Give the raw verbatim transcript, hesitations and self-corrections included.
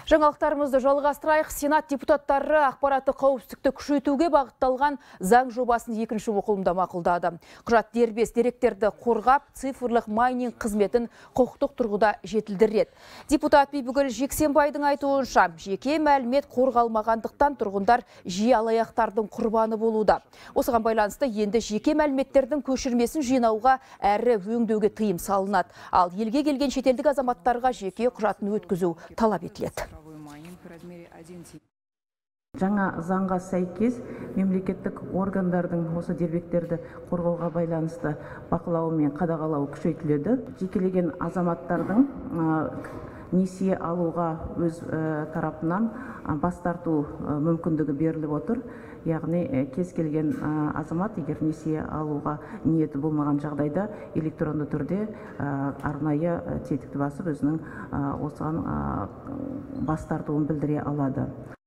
Жаңалықтарымызды жалғастырайық. Сенат депутаттары ақпараттық қауіпсіздікті күшейтуге бағытталған заң жобасын екінші оқылымда мақұлдады. Құжат дербес деректерді қорғап, цифрлық майнинг қызметін құқықтық тұрғыда жетілдіреді. Депутат Бибігүл Жексенбайдың айтуынша, жеке мәлімет қорғалмағандықтан тұрғындар жиі алаяқтардың құрбаны болуда. Осыған байланысты енді жеке мәліметтердің көшірмесін жинауға әрі өңдеуге тыйым салынады. Ал елге келген шетелдік азаматтарға жеке құжатын өткізу талап етіледі. Жаңа заңға сәйкес мемлекеттік органдардың осы дербектерді қорғауға байланысты бақылауы мен қадағалауы күшейтіледі. Жекелеген азаматтардың несие алуға өз тарапынан бас тарту мүмкіндігі беріліп отыр. Яғни кез келген азамат егер несие алуға ниеті болмаған жағдайда электронды түрде арнайы тетікті басып өзінің осыған бас тартуын білдіре алады.